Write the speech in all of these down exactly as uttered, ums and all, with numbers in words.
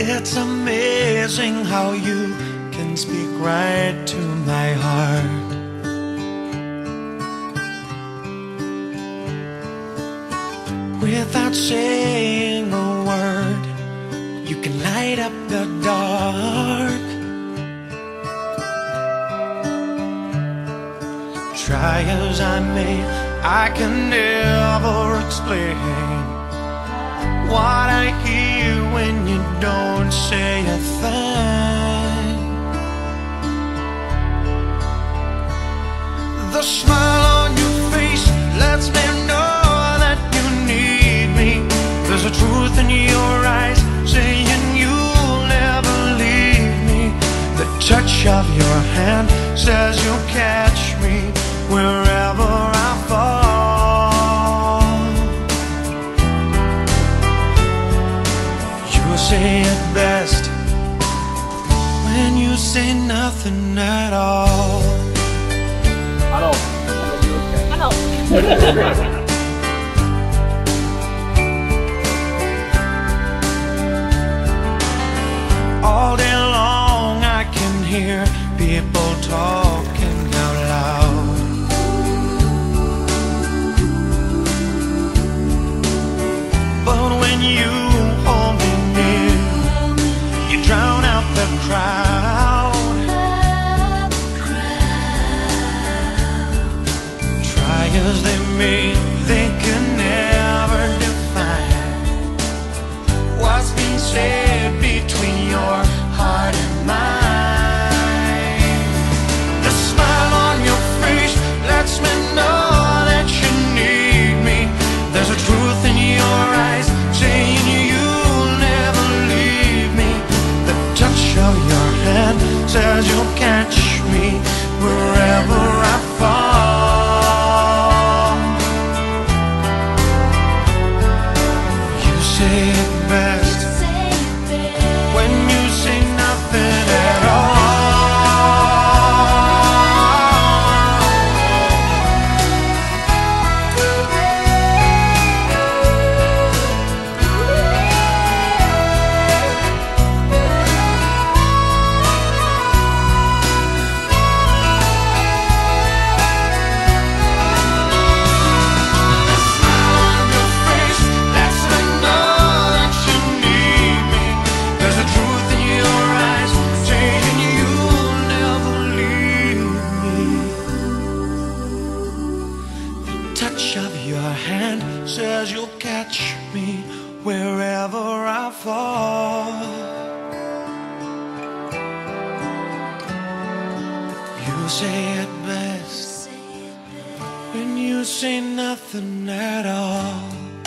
It's amazing how you can speak right to my heart. Without saying a word, you can light up the dark. Try as I may, I can never explain what I hear when you don't say a thing. The smile on your face lets me know that you need me. There's a truth in your eyes saying you'll never leave me. The touch of your hand says you'll catch me wherever I fall. You say it best when you say nothing at all. I know. I know. All day long I can hear people talking out loud. But when you hold me near, you drown out the crowd. Try as they may, they can never define what's been said between your heart and mine. The smile on your face lets me know that you need me. There's a truth in your eyes saying you'll never leave me. The touch of your hand says you'll catch me wherever I fall. You say it best when you say nothing at all. Touch of your hand says you'll catch me wherever I fall. You say it best when you say nothing at all.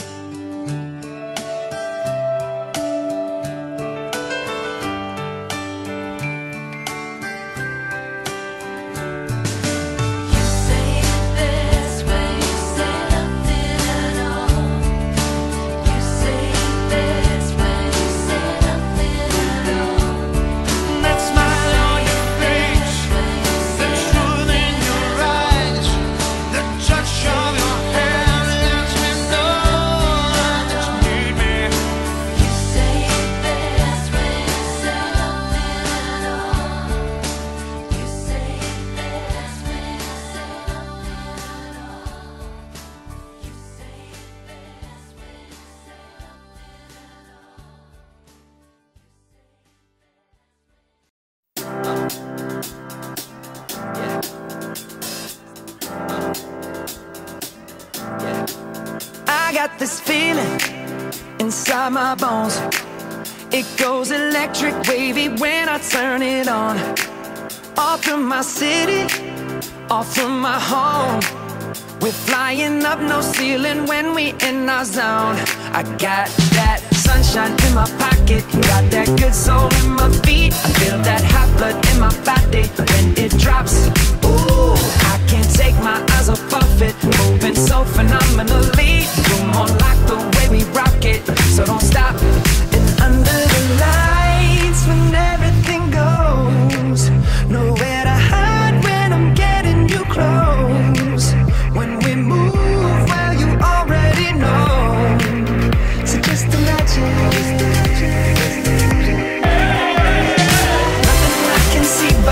I got this feeling inside my bones. It goes electric wavy when I turn it on. Off from my city, off from my home. We're flying up, no ceiling when we in our zone. I got that sunshine in my pocket, got that good soul in my feet. I feel that hot blood in my body when it drops. Ooh, I can't take my eyes off of it, moving so phenomenally. You're more like the way we rock it, so don't stop. And under the lights when everything goes, nowhere to hide when I'm getting you close. When we move, well, you already know. So just imagine, just imagine, just imagine.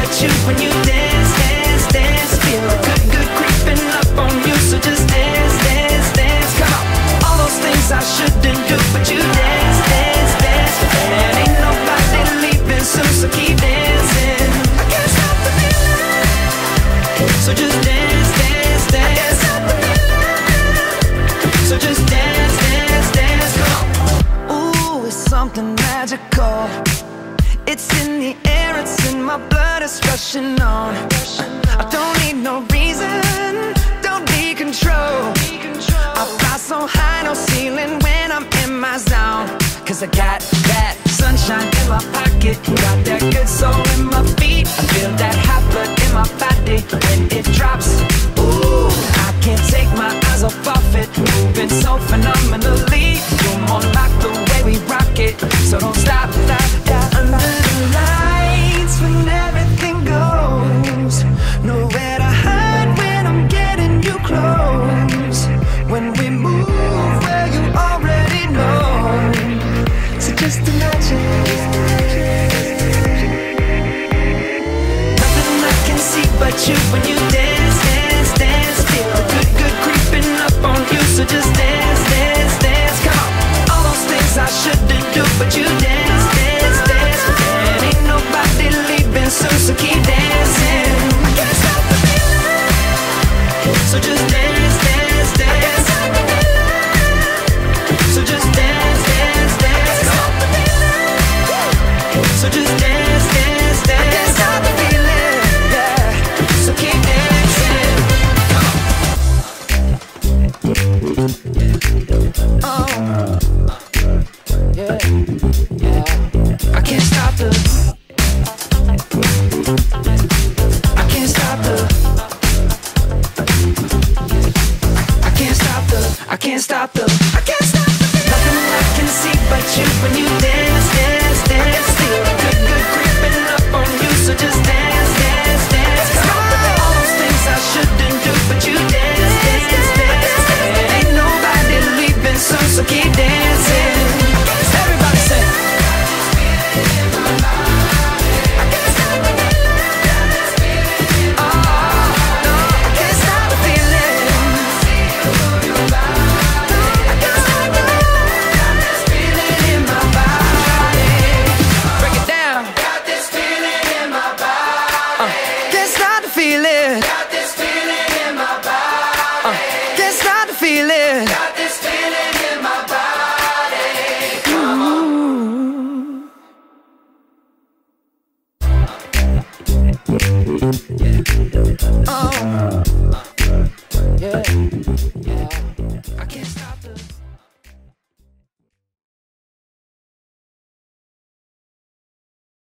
but you when you dance, dance, dance. Feel the good, good creeping up on you, so just dance, dance, dance. Come on, all those things I shouldn't do, but you dance, dance, dance. And ain't nobody leaving soon, so keep dancing. I can't stop the feeling, so just dance, dance, dance. I can't stop the feeling, so just dance, dance, dance. Come on. Ooh, it's something magical. It's in the air, it's in my blood, it's rushing on. I don't need no reason, don't need control. I fly so high, no ceiling when I'm in my zone. Cause I got that sunshine in my pocket, got that good soul in my feet. I feel that hot blood in my body when it drops. Ooh, I can't take my eyes off of it, moving so phenomenally. You're more like the way we rock it, so don't stop, stop, stop. Under the lights when everything goes, nowhere to hide when I'm getting you close. When we move where you already know, so just imagine. Nothing I can see but you when you dance, dance, dance. Feel the good, good creeping up on you, so just dance, dance, dance. Come on, all those things I shouldn't do, but you dance, dance, dance. And ain't nobody leaving soon, so keep dancing. I can't stop the feeling, so just dance, dance, dance. So just dance, dance, dance. So just dance, dance, dance. I can't stop the feeling, yeah. So keep dancing. Oh, yeah, yeah. I can't stop the. I can't stop the. I can't stop the. I can't stop the. I can't stop the. Nothing I can see but you when you dance, dance, dance. Feel the good, good creeping up on you, so just dance, dance, dance. Come on, all those things I shouldn't do, but you dance, dance, dance. And ain't nobody leaving soon, so keep dancing. Everybody say. Oh, yeah.